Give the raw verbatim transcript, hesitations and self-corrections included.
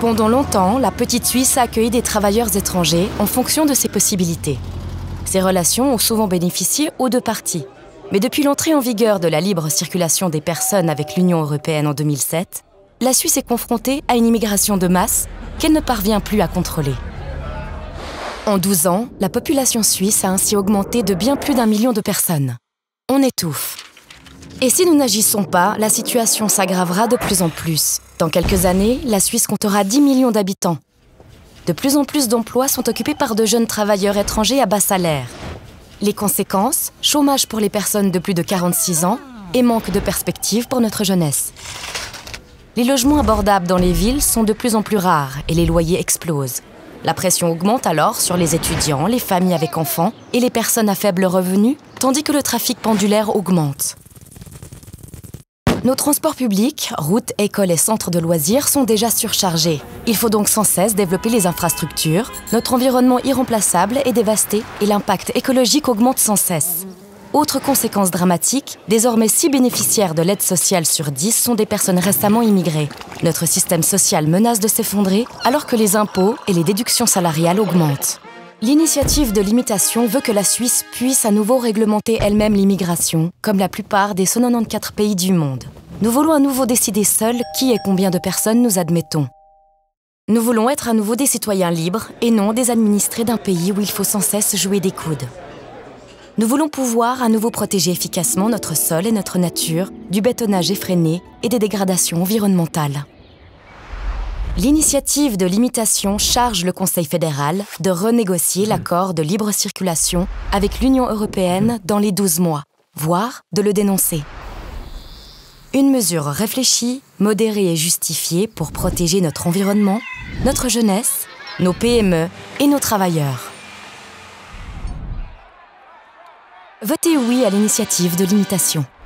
Pendant longtemps, la petite Suisse a accueilli des travailleurs étrangers en fonction de ses possibilités. Ces relations ont souvent bénéficié aux deux parties. Mais depuis l'entrée en vigueur de la libre circulation des personnes avec l'Union européenne en deux mille sept, la Suisse est confrontée à une immigration de masse qu'elle ne parvient plus à contrôler. En douze ans, la population suisse a ainsi augmenté de bien plus d'un million de personnes. On étouffe. Et si nous n'agissons pas, la situation s'aggravera de plus en plus. Dans quelques années, la Suisse comptera dix millions d'habitants. De plus en plus d'emplois sont occupés par de jeunes travailleurs étrangers à bas salaire. Les conséquences, chômage pour les personnes de plus de quarante-six ans et manque de perspectives pour notre jeunesse. Les logements abordables dans les villes sont de plus en plus rares et les loyers explosent. La pression augmente alors sur les étudiants, les familles avec enfants et les personnes à faible revenu, tandis que le trafic pendulaire augmente. Nos transports publics, routes, écoles et centres de loisirs sont déjà surchargés. Il faut donc sans cesse développer les infrastructures. Notre environnement irremplaçable est dévasté et l'impact écologique augmente sans cesse. Autre conséquence dramatique, désormais six bénéficiaires de l'aide sociale sur dix sont des personnes récemment immigrées. Notre système social menace de s'effondrer alors que les impôts et les déductions salariales augmentent. L'initiative de limitation veut que la Suisse puisse à nouveau réglementer elle-même l'immigration, comme la plupart des cent quatre-vingt-quatorze pays du monde. Nous voulons à nouveau décider seuls qui et combien de personnes nous admettons. Nous voulons être à nouveau des citoyens libres et non des administrés d'un pays où il faut sans cesse jouer des coudes. Nous voulons pouvoir à nouveau protéger efficacement notre sol et notre nature du bétonnage effréné et des dégradations environnementales. L'initiative de limitation charge le Conseil fédéral de renégocier l'accord de libre circulation avec l'Union européenne dans les douze mois, voire de le dénoncer. Une mesure réfléchie, modérée et justifiée pour protéger notre environnement, notre jeunesse, nos P M E et nos travailleurs. Votez oui à l'initiative de limitation.